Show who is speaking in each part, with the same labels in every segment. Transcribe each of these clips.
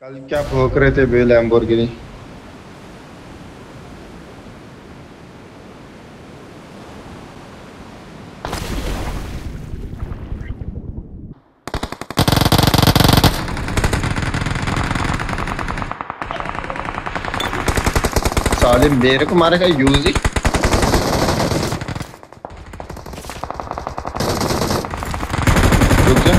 Speaker 1: कल क्या भौंक रहे थे बे लैम्बोर्गिनी। साले मेरे को मारेगा यूजी। रुक जा।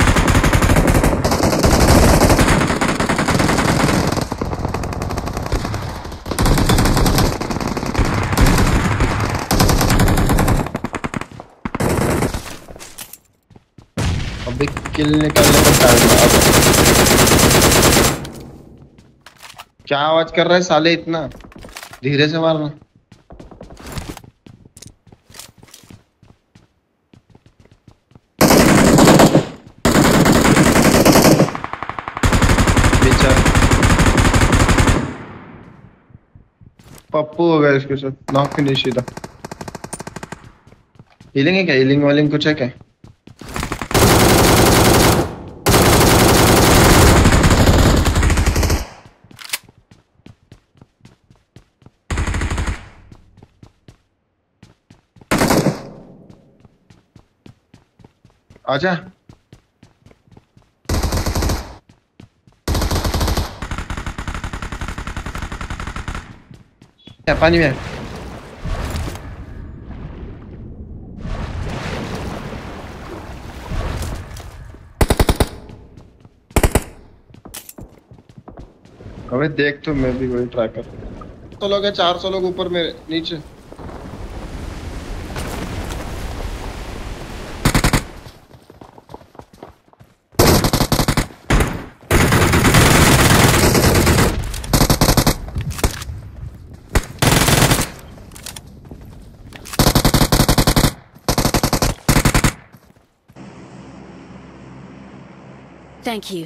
Speaker 1: अबे किल निकालने का टाइम है अब। क्या आवाज कर रहा है साले इतना धीरे से मारना। बेचारा पप्पू हो गया इसके साथ। नॉक फिनिश सीधा। हीलिंग है क्या? हीलिंग वालिंग कुछ है क्या? आजा। क्या पानी में है? अबे देख तो मैं भी वही ट्राई कर। तो लोग है 400 लोग ऊपर में नीचे।
Speaker 2: Thank you.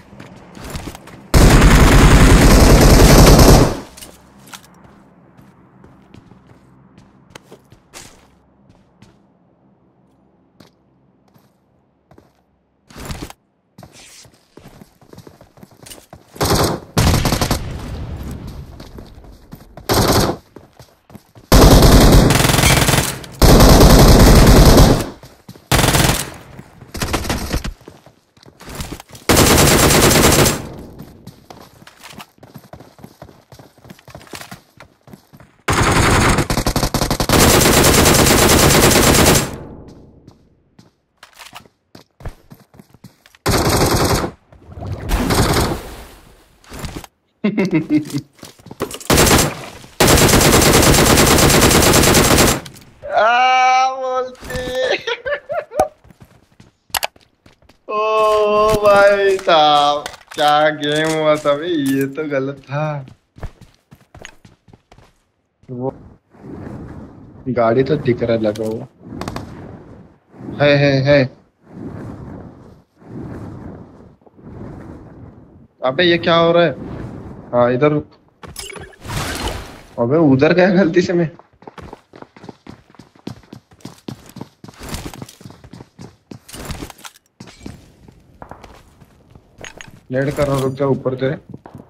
Speaker 2: बोलती। ओ भाई साहब क्या गेम हुआ था भाई। ये तो गलत था। वो गाड़ी तो दिख रहा लगा हुआ है। अबे ये क्या हो रहा है? हाँ इधर रुक। अबे उधर गया गलती से मैं। लेट कर रहा, रुक जा ऊपर तेरे।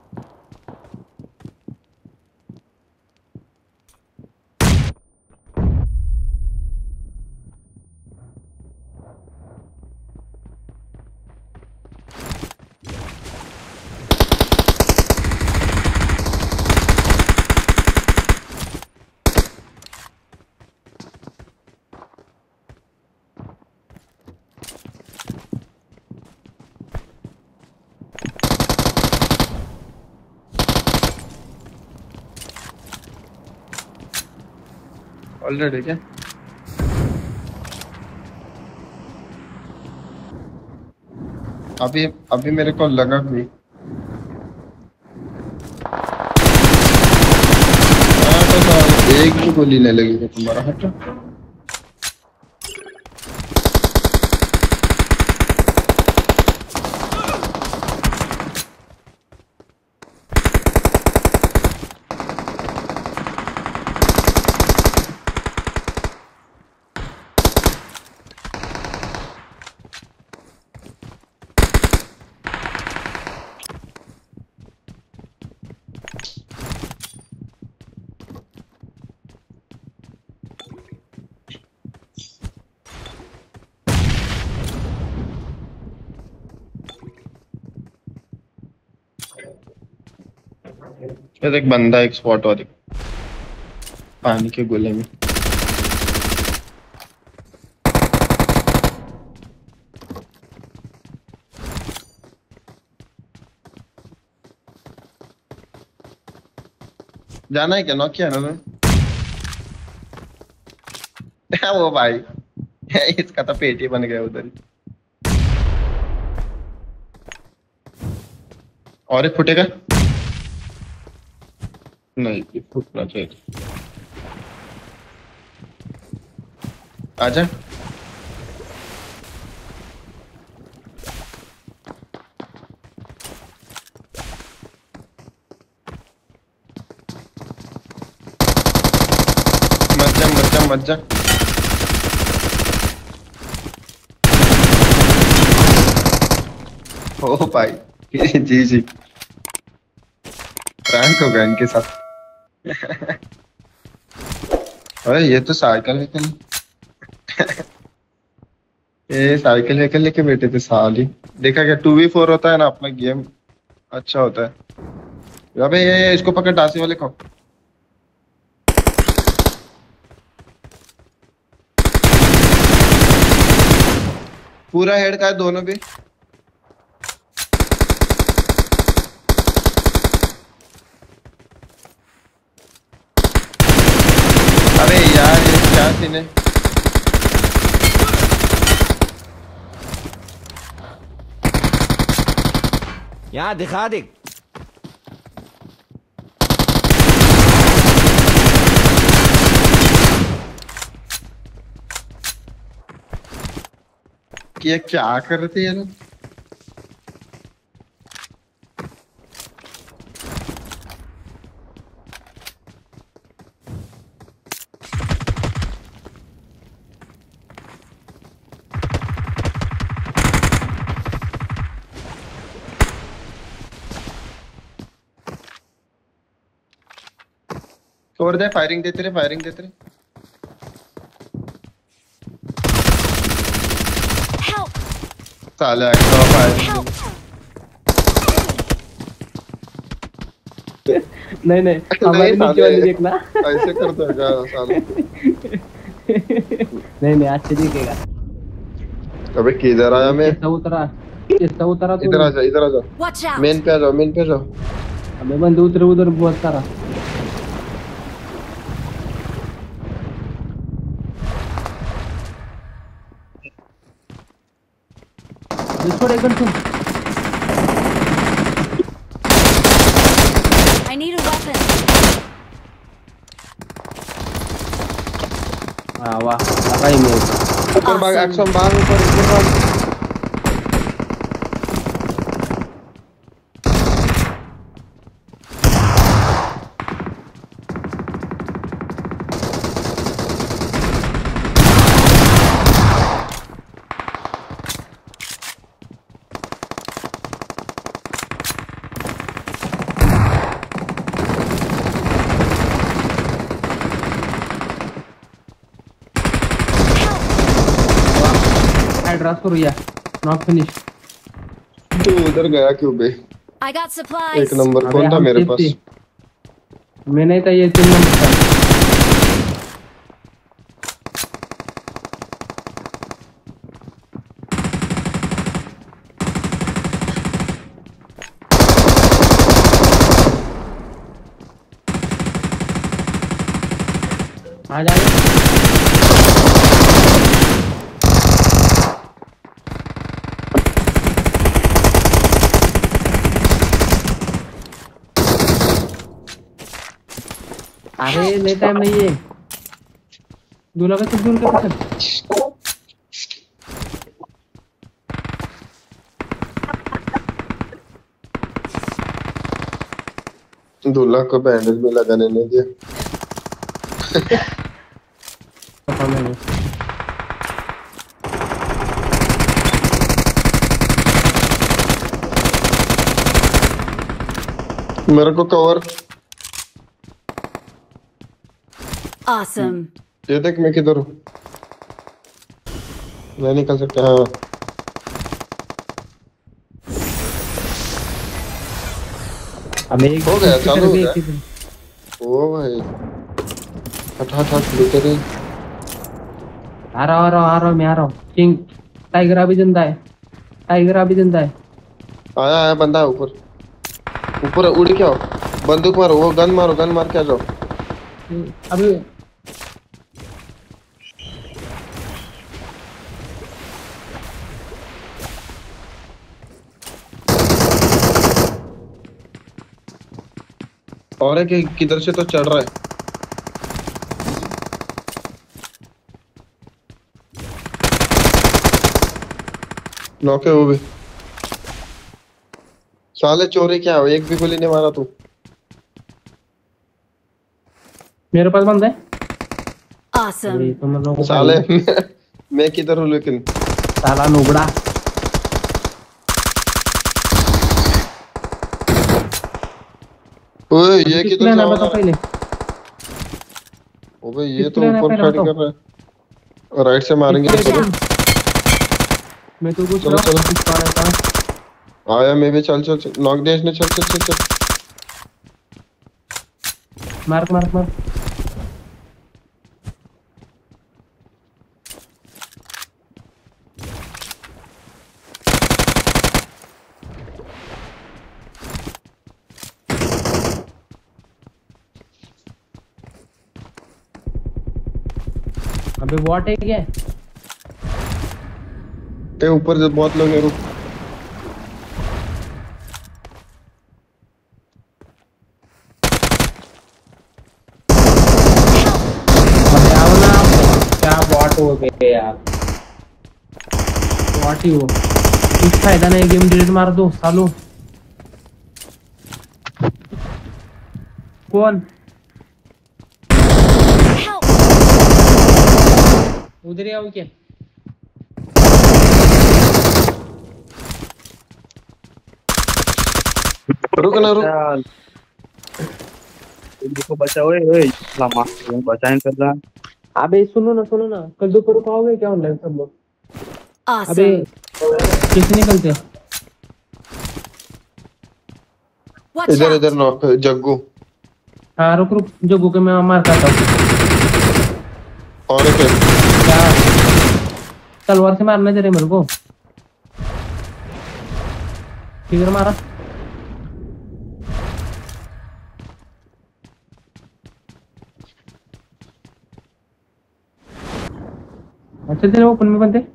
Speaker 2: ऑलरेडी क्या? अभी अभी मेरे को लगा भी। हाँ, तो एक भी गोली नहीं लगेगा तुम्हारा। हटो। ये देख बंदा एक स्पॉट और देख, पानी के गोले में। जाना है क्या? नॉक किया ना वो भाई इसका तो पेट ही बन गया उधर ही। और एक फुटेगा नहीं, ये फुटना चाहिए। आजा। मत जा मत जा मत जा। ओ भाई जी जी, प्रैंक हो गया इनके साथ। अरे ये तो साइकिल लेकिन ये साइकिल वाइकिल लेके बैठे थे साली। देखा क्या 2v4 होता है ना अपना गेम, अच्छा होता है। अबे ये इसको पकड़, डांसी वाले को। पूरा हेड का है दोनों भी। अरे यार ये क्या सीन है।
Speaker 3: यहाँ दिखा दे।
Speaker 2: कि ये क्या कर रहे थे ये लोग। छोड़ दे, फायरिंग देते रहे, फायरिंग देते रहे।
Speaker 4: Help!
Speaker 2: साले एक्स्ट्रा फायरिंग।
Speaker 4: Help!
Speaker 5: नहीं नहीं, हमारे नीचे वाले देखना।
Speaker 2: ऐसे करता है क्या साले।
Speaker 5: नहीं नहीं, अच्छे दिखेगा।
Speaker 2: अबे किधर आया मैं?
Speaker 5: कैसा उतरा, कैसा उतरा तू?
Speaker 2: इधर आ जा, इधर आ जा।
Speaker 4: Watch out!
Speaker 2: मेन पे आ जाओ, मेन पे आ जाओ।
Speaker 5: हमें बंदे उतरे उधर बहुत सारा। छोड़ एक gun.
Speaker 4: I need a weapon.
Speaker 5: हाँ वाह, लगा ही मेरे।
Speaker 2: ऊपर भाग,
Speaker 4: Awesome.
Speaker 2: एक्शन भाग, ऊपर भाग।
Speaker 5: एड्रेस हो रिया, नॉक फिनिश।
Speaker 2: तू उधर गया क्यों बे?
Speaker 4: I got
Speaker 2: एक
Speaker 4: supplies.
Speaker 2: नंबर
Speaker 5: अबे
Speaker 2: कौन था
Speaker 5: हम
Speaker 2: मेरे
Speaker 5: सेफ
Speaker 2: पास?
Speaker 5: थे। मैंने तो ये 3 नंबर था। आ जा। अरे ले टाइम नहीं है। दूल्हा का सब दूर का पकड़।
Speaker 2: दूल्हा को बैंडेज भी लगाने नहीं दिया।
Speaker 5: पता नहीं।
Speaker 2: मेरे को कवर।
Speaker 4: Awesome.
Speaker 2: ये देख मैं किधर हूँ। मैं निकल सकता, हाँ।
Speaker 5: अब एक
Speaker 1: हो गया,
Speaker 5: किसी
Speaker 1: चालू
Speaker 5: तरह
Speaker 1: हो
Speaker 5: भी
Speaker 1: गया।
Speaker 5: एक ही दिन।
Speaker 1: ओ भाई हट हट हट लेते रहे।
Speaker 5: आ रहा हूँ मैं आ रहा हूँ। किंग टाइगर अभी जिंदा है। टाइगर अभी जिंदा है।
Speaker 1: आया आया बंदा है ऊपर। ऊपर उड़ के आओ, बंदूक मारो, वो गन मारो, गन मार के आ जाओ।
Speaker 5: अभी
Speaker 1: और एक किधर से तो चढ़ रहा है। नौके वो भी। साले चोरी क्या हो, एक भी गोली नहीं मारा तू।
Speaker 5: मेरे पास बंदा है।
Speaker 4: Awesome.
Speaker 5: अरे तुम लोगों को
Speaker 1: साले
Speaker 5: भाई,
Speaker 1: मैं किधर हूँ लेकिन।
Speaker 5: साला नुबड़ा।
Speaker 1: ओए ये
Speaker 5: किसको
Speaker 1: किधर
Speaker 5: लेना
Speaker 1: से
Speaker 5: है
Speaker 1: आवाज
Speaker 5: बताओ
Speaker 1: आ रहा
Speaker 5: पहले।
Speaker 1: है। ओबे ये
Speaker 5: किसको
Speaker 1: तो
Speaker 5: लेना है
Speaker 1: ऊपर
Speaker 5: पहले
Speaker 1: फाइट
Speaker 5: बताओ।
Speaker 1: कर रहा है। राइट से मारेंगे
Speaker 5: किसको
Speaker 1: चलो।
Speaker 5: लेना? मैं तो पूछ
Speaker 1: चलो
Speaker 5: रहा हूँ
Speaker 1: चलो
Speaker 5: किसको आना था।
Speaker 1: आया मैं भी। चल चल चल नॉक दे इसने। चल चल चल चल।
Speaker 5: मार मार मार। अबे वॉट है क्या?
Speaker 1: ए ऊपर से बहुत लोग हैं, रुक।
Speaker 5: अबे आओ ना आप। क्या वॉट हो गए यार। वॉट ही हो। कुछ फायदा नहीं, गेम डिलीट मार दो सालो। कौन?
Speaker 4: Help!
Speaker 5: उधर ही आओ क्या?
Speaker 1: रुक ना रुक।
Speaker 6: देखो बचा ओए ओए लम्हा बचाएं कर रहा।
Speaker 5: अबे सुनो ना कल दोपहर को आओगे क्या ऑनलाइन सब लोग? अबे
Speaker 4: Awesome.
Speaker 5: कैसे निकलते हैं?
Speaker 4: Watch
Speaker 1: इधर इधर
Speaker 4: out.
Speaker 1: नॉक जग्गू।
Speaker 5: हाँ रुक रुक जग्गू के मैं मार खाता हूँ।
Speaker 1: और एक है।
Speaker 5: क्या तलवार से मारना जरे मेरे को। किधर मारा? अच्छा तेरे ओपन में बंदे।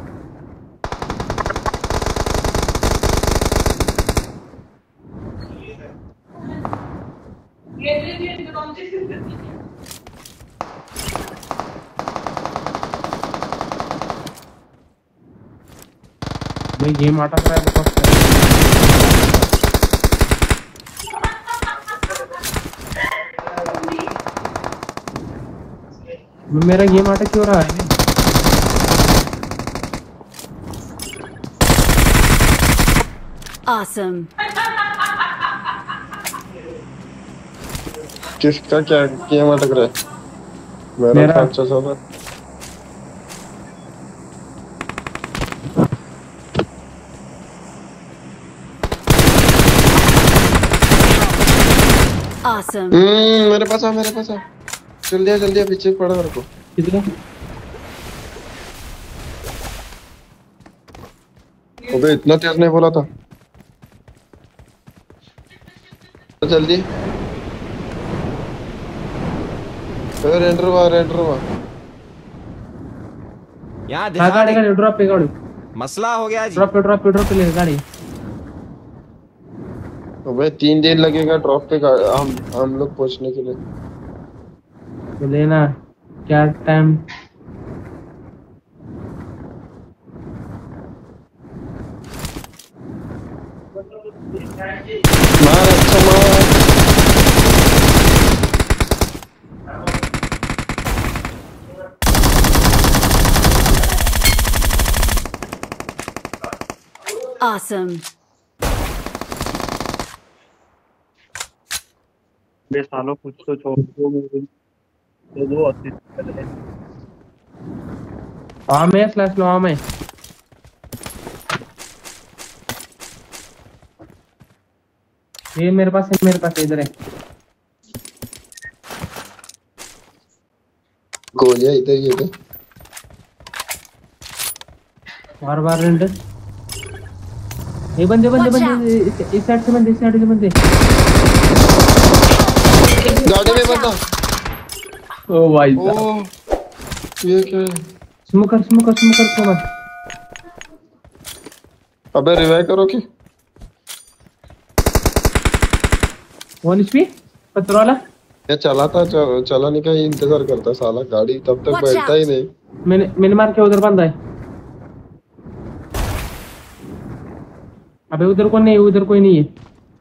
Speaker 5: भाई गेम अटक रहा है बहुत। मेरा गेम अटक क्यों रहा है?
Speaker 4: Awesome.
Speaker 1: किसका क्या गेम अटक रहा है? मेरा
Speaker 5: मेरा।
Speaker 1: तो अच्छा चल रहा है।
Speaker 4: Awesome.
Speaker 1: मेरे पास आ, मेरे पास आ। जल्दी आ पीछे पड़ा मेरे को।
Speaker 5: किधर?
Speaker 1: अबे इतना तेज नहीं बोला था। तो जल्दी। रेंडर हुआ
Speaker 3: यहाँ
Speaker 5: हाँ
Speaker 3: दिखा
Speaker 5: गाड़ी
Speaker 3: दे।
Speaker 5: गाड़ी ड्रॉप पे गाड़ी।
Speaker 3: मसला हो गया जी।
Speaker 5: ड्रॉप पे ले गाड़ी।
Speaker 1: अबे 3 दिन लगेगा ड्रॉप पे हम लोग पहुंचने के लिए।
Speaker 5: तो लेना क्या टाइम?
Speaker 1: मार अच्छा मार।
Speaker 4: Awesome.
Speaker 6: बे सालों कुछ तो छोड़ दो मुझे। तो दो अस्सी पहले।
Speaker 5: हाँ मैं स्लैश लो हाँ मैं। ये मेरे पास है, मेरे पास है, इधर है।
Speaker 2: गोलियां इधर ये पे।
Speaker 5: बार बार रेंडर। ये बंदे बंदे
Speaker 4: Watch
Speaker 5: बंदे इस साइड से बंदे, इस साइड से बंदे।
Speaker 2: गाड़ी में बंदा।
Speaker 5: ओ भाई
Speaker 2: ओ ये क्या है?
Speaker 5: Smoker smoker smoker smoker.
Speaker 2: अबे रिवाइव करो कि
Speaker 5: 1 HP पत्थर वाला।
Speaker 2: ये चला था, चला नहीं का ही इंतजार करता साला, गाड़ी तब तक
Speaker 4: Watch
Speaker 2: बैठता ही
Speaker 4: out.
Speaker 2: नहीं।
Speaker 5: मैंने मार के उधर बंदा है। अबे उधर कौन नहीं है, उधर कोई नहीं है।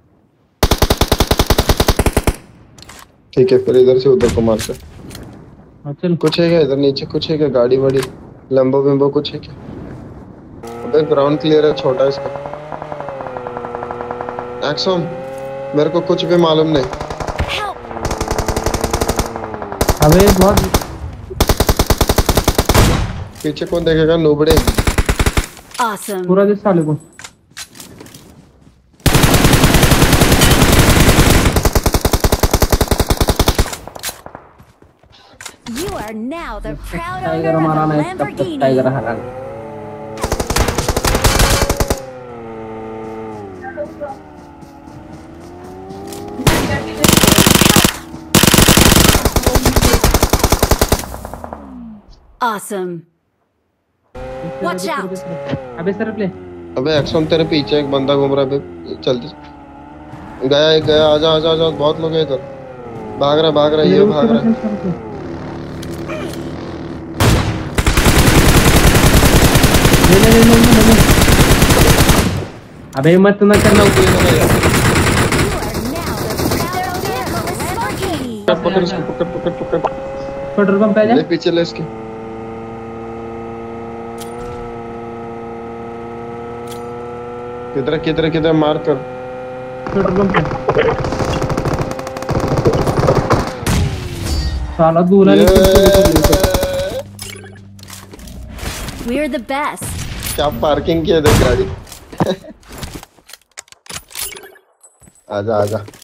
Speaker 2: ठीक है फिर इधर से उधर को मार के।
Speaker 5: हाँ चल।
Speaker 2: कुछ है क्या इधर नीचे? कुछ है क्या? गाड़ी वाड़ी लंबो बिम्बो कुछ है क्या? अबे ग्राउंड क्लियर है, छोटा है इसका। एक्सॉन मेरे को कुछ भी मालूम नहीं।
Speaker 4: Help.
Speaker 5: अबे बहुत
Speaker 2: पीछे कौन देखेगा? नूबड़े।
Speaker 4: Awesome.
Speaker 5: पूरा दे साले को।
Speaker 4: You are now the proud
Speaker 5: tiger
Speaker 4: owner
Speaker 5: हमारा
Speaker 4: of a
Speaker 5: मैच तब तक टाइगर
Speaker 4: Lamborghini.
Speaker 5: हरा।
Speaker 4: Awesome. Watch out.
Speaker 5: अबे सर प्ले।
Speaker 2: अबे एक्सॉन तेरे पीछे एक बंदा घूम रहा है बे, जल्दी गया एक गया। आजा आजा आजा, बहुत लोग हैं इधर। भाग रहा ये भाग रहा है।
Speaker 5: ले। अबे मत ना करना।
Speaker 4: You are now the proud owner of a Lamborghini.
Speaker 2: पकड़ इसको, पकड़।
Speaker 5: पेट्रोल पंप पे आ जा।
Speaker 2: ले पीछे ले इसके। किधर मार कर।
Speaker 5: पेट्रोल पंप पे। साला दूल्हा ने
Speaker 4: We're the best.
Speaker 2: क्या पार्किंग की है इधर गाड़ी। आजा आजा।